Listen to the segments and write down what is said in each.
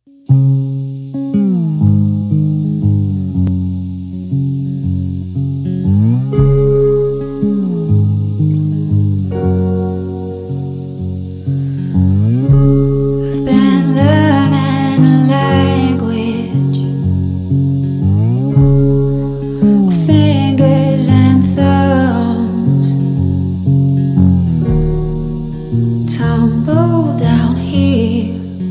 Tumble down here,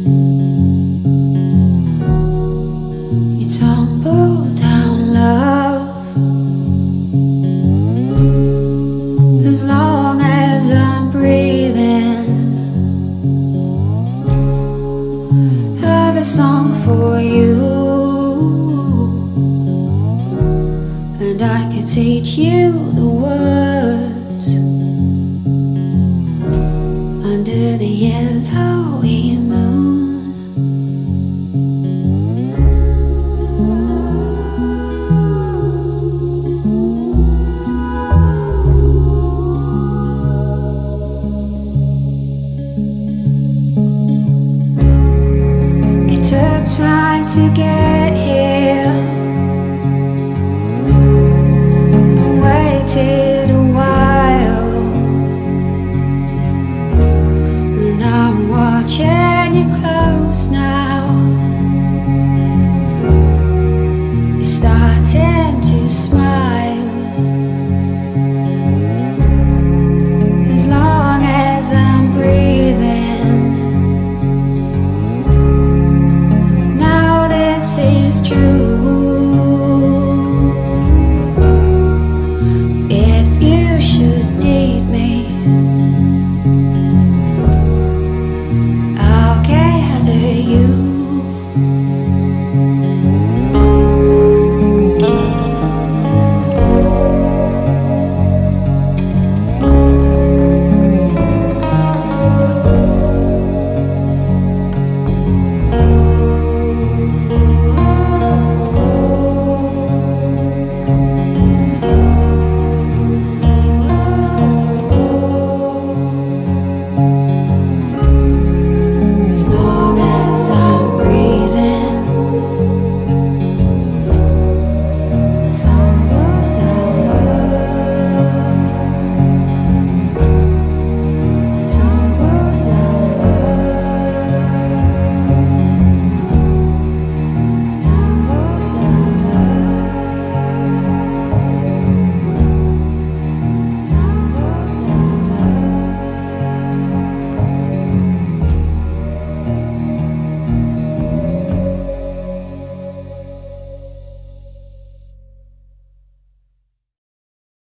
you tumble down, love. As long as I'm breathing, have a song for you, and I could teach you the words under the yellowy moon. It took time to get here, and waited a while. I'm watching you close now. You're starting to smile. As long as I'm breathing, now this is true. If you should need me, you